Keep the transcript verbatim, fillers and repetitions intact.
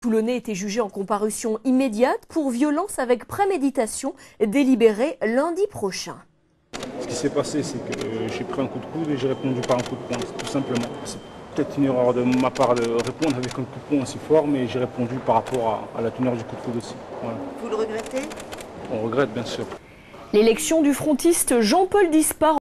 Toulonnais était jugé en comparution immédiate pour violence avec préméditation, délibéré lundi prochain. Ce qui s'est passé, c'est que j'ai pris un coup de coude et j'ai répondu par un coup de poing, tout simplement. C'est peut-être une erreur de ma part de répondre avec un coup de poing aussi fort, mais j'ai répondu par rapport à, à la teneur du coup de coude aussi. Voilà. Vous le regrettez? On regrette, bien sûr. L'élection du frontiste Jean-Paul Dispar